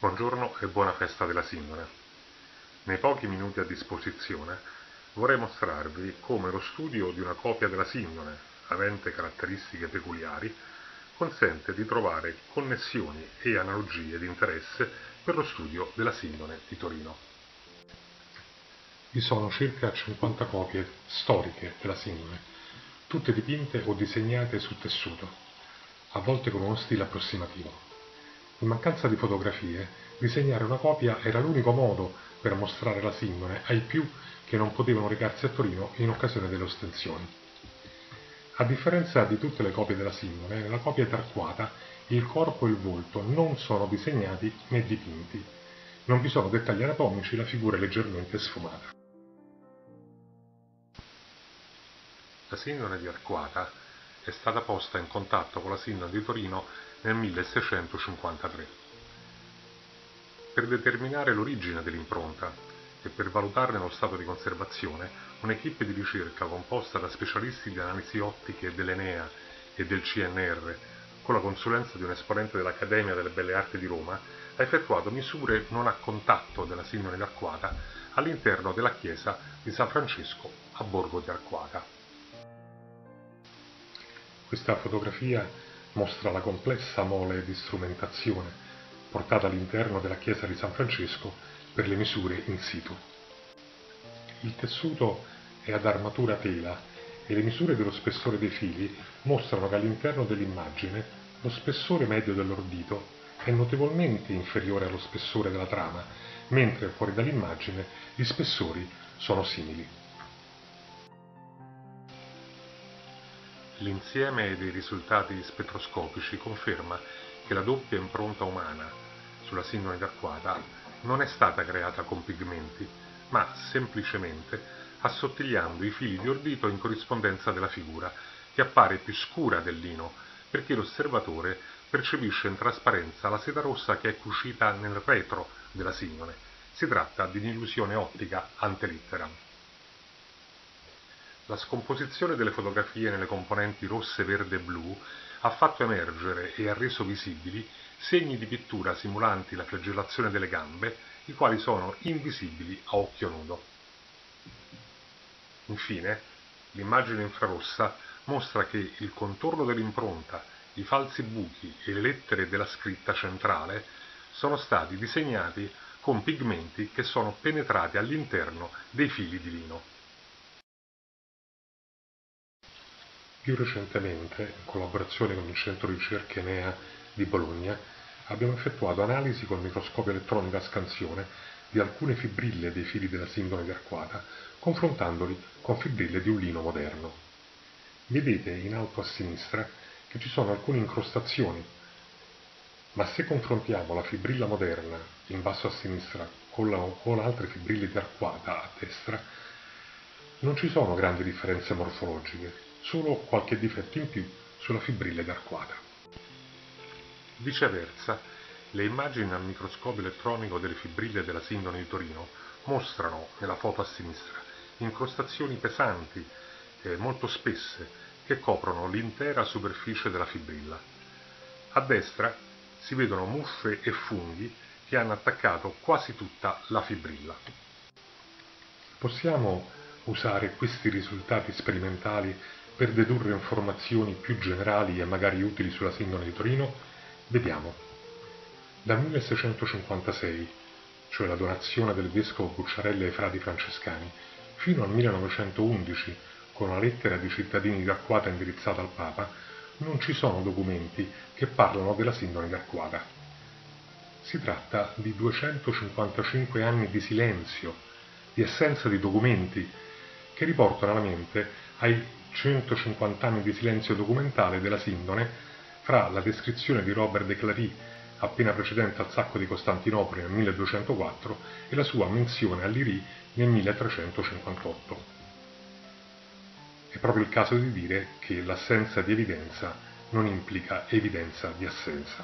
Buongiorno e buona festa della Sindone. Nei pochi minuti a disposizione vorrei mostrarvi come lo studio di una copia della Sindone, avente caratteristiche peculiari, consente di trovare connessioni e analogie di interesse per lo studio della Sindone di Torino. Vi sono circa 50 copie storiche della Sindone, tutte dipinte o disegnate su tessuto, a volte con uno stile approssimativo. In mancanza di fotografie, disegnare una copia era l'unico modo per mostrare la Sindone ai più che non potevano recarsi a Torino in occasione delle ostensioni. A differenza di tutte le copie della Sindone, nella copia tarquata il corpo e il volto non sono disegnati né dipinti. Non vi sono dettagli anatomici, la figura è leggermente sfumata. La Sindone di Arquata è stata posta in contatto con la Sindone di Torino nel 1653. Per determinare l'origine dell'impronta e per valutarne lo stato di conservazione, un'equipe di ricerca composta da specialisti di analisi ottiche dell'Enea e del CNR, con la consulenza di un esponente dell'Accademia delle Belle Arti di Roma, ha effettuato misure non a contatto della Sindone di Arquata all'interno della chiesa di San Francesco a Borgo di Arquata. Questa fotografia mostra la complessa mole di strumentazione portata all'interno della chiesa di San Francesco per le misure in situ. Il tessuto è ad armatura tela e le misure dello spessore dei fili mostrano che all'interno dell'immagine lo spessore medio dell'ordito è notevolmente inferiore allo spessore della trama, mentre fuori dall'immagine gli spessori sono simili. L'insieme dei risultati spettroscopici conferma che la doppia impronta umana sulla Sindone di Arquata non è stata creata con pigmenti, ma semplicemente assottigliando i fili di ordito in corrispondenza della figura, che appare più scura del lino, perché l'osservatore percepisce in trasparenza la seta rossa che è cucita nel retro della Sindone. Si tratta di un'illusione ottica ante litteram. La scomposizione delle fotografie nelle componenti rosse, verde e blu ha fatto emergere e ha reso visibili segni di pittura simulanti la flagellazione delle gambe, i quali sono invisibili a occhio nudo. Infine, l'immagine infrarossa mostra che il contorno dell'impronta, i falsi buchi e le lettere della scritta centrale sono stati disegnati con pigmenti che sono penetrati all'interno dei fili di lino. Più recentemente, in collaborazione con il Centro Ricerche Enea di Bologna, abbiamo effettuato analisi col microscopio elettronico a scansione di alcune fibrille dei fili della Sindone di Arquata, confrontandoli con fibrille di un lino moderno. Vedete in alto a sinistra che ci sono alcune incrostazioni, ma se confrontiamo la fibrilla moderna in basso a sinistra con altre fibrille di Arquata a destra, non ci sono grandi differenze morfologiche, solo qualche difetto in più sulla fibrilla d'Arquata. Viceversa, le immagini al microscopio elettronico delle fibrille della Sindone di Torino mostrano, nella foto a sinistra, incrostazioni pesanti e molto spesse che coprono l'intera superficie della fibrilla. A destra si vedono muffe e funghi che hanno attaccato quasi tutta la fibrilla. Possiamo usare questi risultati sperimentali per dedurre informazioni più generali e magari utili sulla Sindone di Torino? Vediamo. Dal 1656, cioè la donazione del vescovo Bucciarelli ai frati francescani, fino al 1911, con una lettera di cittadini di Arquata indirizzata al Papa, non ci sono documenti che parlano della Sindone di Arquata. Si tratta di 255 anni di silenzio, di assenza di documenti, che riportano alla mente ai 150 anni di silenzio documentale della Sindone fra la descrizione di Robert de Clary, appena precedente al sacco di Costantinopoli nel 1204, e la sua menzione all'Iri nel 1358. È proprio il caso di dire che l'assenza di evidenza non implica evidenza di assenza.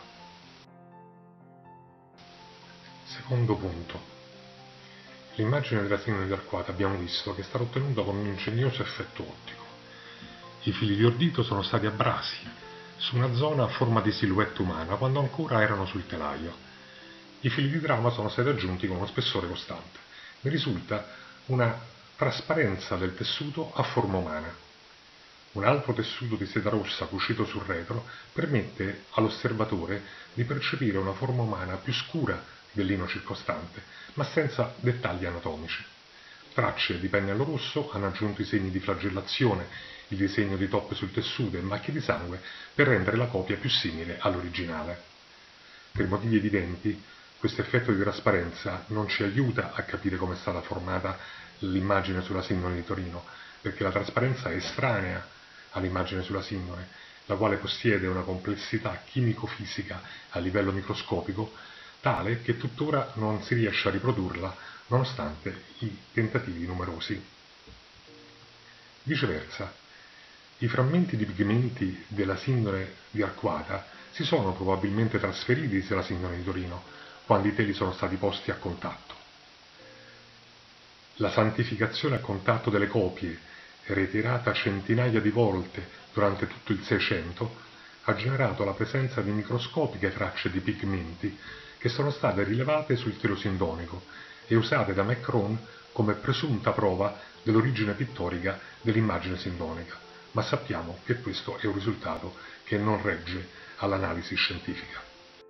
Secondo punto. L'immagine della Sindone di Arquata abbiamo visto che è stata ottenuta con un ingegnoso effetto ottico. I fili di ordito sono stati abrasi su una zona a forma di silhouette umana quando ancora erano sul telaio. i fili di trama sono stati aggiunti con uno spessore costante. Ne risulta una trasparenza del tessuto a forma umana. Un altro tessuto di seta rossa cucito sul retro permette all'osservatore di percepire una forma umana più scura del lino circostante, ma senza dettagli anatomici. Tracce di pennello rosso hanno aggiunto i segni di flagellazione, il disegno di toppe sul tessuto e macchie di sangue per rendere la copia più simile all'originale. Per motivi evidenti, questo effetto di trasparenza non ci aiuta a capire come è stata formata l'immagine sulla sindone di Torino, perché la trasparenza è estranea all'immagine sulla sindone, la quale possiede una complessità chimico-fisica a livello microscopico tale che tuttora non si riesce a riprodurla nonostante i tentativi numerosi. Viceversa, i frammenti di pigmenti della sindone di Arquata si sono probabilmente trasferiti sulla sindone di Torino quando i teli sono stati posti a contatto. La santificazione a contatto delle copie, reiterata centinaia di volte durante tutto il Seicento, ha generato la presenza di microscopiche tracce di pigmenti che sono state rilevate sul telo sindonico e usate da Macron come presunta prova dell'origine pittorica dell'immagine sindonica, ma sappiamo che questo è un risultato che non regge all'analisi scientifica.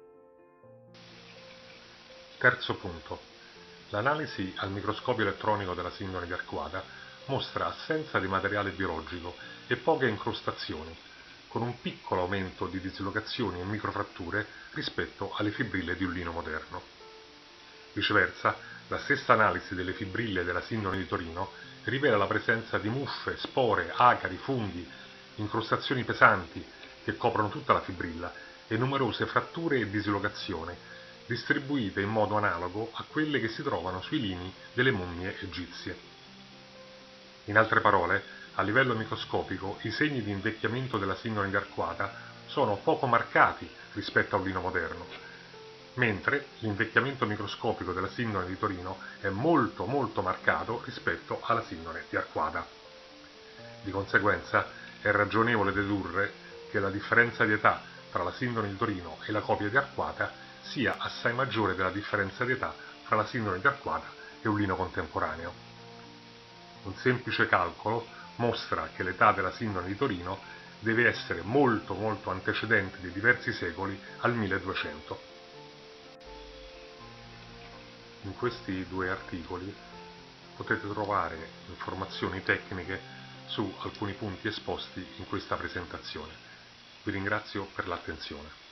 Terzo punto. L'analisi al microscopio elettronico della sindone di Arquata mostra assenza di materiale biologico e poche incrostazioni, con un piccolo aumento di dislocazioni e microfratture rispetto alle fibrille di un lino moderno. Viceversa, la stessa analisi delle fibrille della sindone di Torino rivela la presenza di muffe, spore, acari, funghi, incrostazioni pesanti che coprono tutta la fibrilla e numerose fratture e dislocazioni, distribuite in modo analogo a quelle che si trovano sui lini delle mummie egizie. In altre parole, a livello microscopico i segni di invecchiamento della sindone di Arquata sono poco marcati rispetto a un lino moderno, mentre l'invecchiamento microscopico della sindone di Torino è molto marcato rispetto alla sindone di Arquata. Di conseguenza è ragionevole dedurre che la differenza di età tra la sindone di Torino e la copia di Arquata sia assai maggiore della differenza di età tra la sindone di Arquata e un lino contemporaneo. Un semplice calcolo mostra che l'età della sindone di Torino deve essere molto antecedente di diversi secoli al 1200. In questi due articoli potete trovare informazioni tecniche su alcuni punti esposti in questa presentazione. Vi ringrazio per l'attenzione.